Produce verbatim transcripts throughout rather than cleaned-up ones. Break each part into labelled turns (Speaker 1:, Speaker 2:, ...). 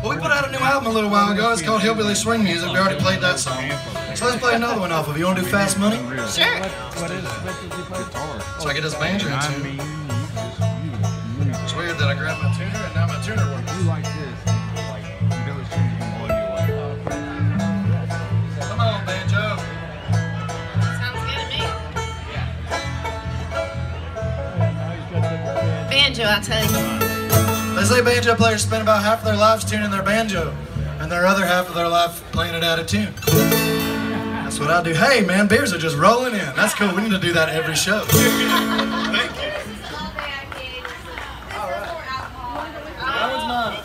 Speaker 1: Well, we put out a new album a little while ago. It's called Hillbilly Swing Music. We already played that song. So let's play another one off of it. You want to do Fast Money?
Speaker 2: Sure.
Speaker 1: So I get this banjo in tune. It's weird that I grabbed my tuner and now my tuner works. Come on, banjo.
Speaker 2: Sounds good to me. Banjo, I'll tell you.
Speaker 1: They say banjo players spend about half of their lives tuning their banjo and their other half of their life playing it out of tune. That's what I do. Hey man, beers are just rolling in. That's cool. We need to do that every show. Thank you. All right. That one's mine.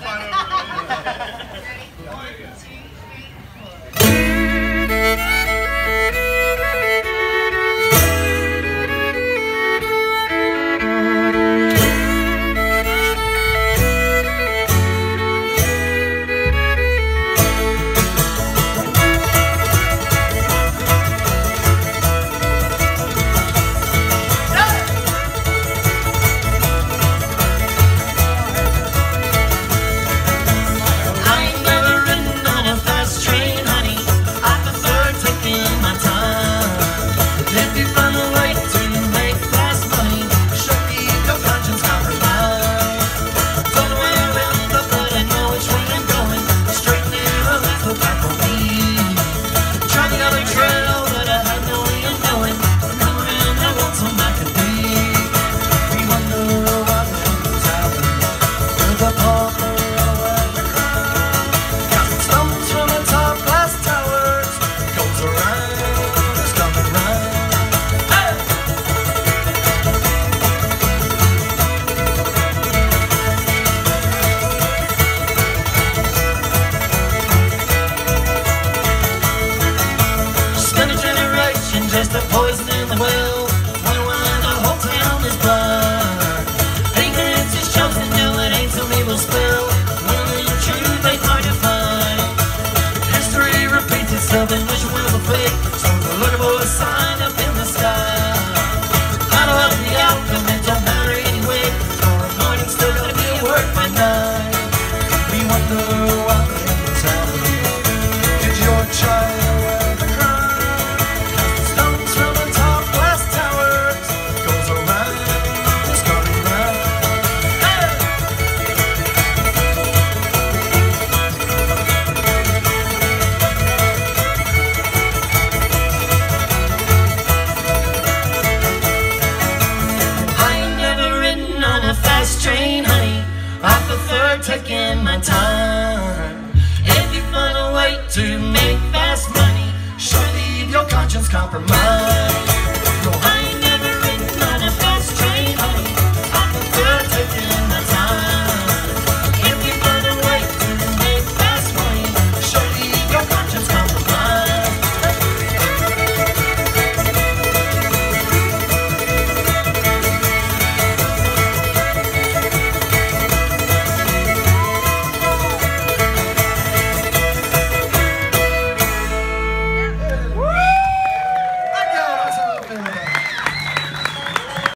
Speaker 3: Just a poison in the well, when the whole town is blind. Ignorance is chosen, no, it ain't some evil spell. When the truth ain't hard to find. History repeats itself and which will the fate. So look for a sign up in the sky. I don't have the outcome, it don't matter anyway. Tomorrow morning still gotta be at work by night. We wonder what is happening. Did your child train, honey, I prefer taking my time. If you find a way to make fast money, sure leave your conscience compromised.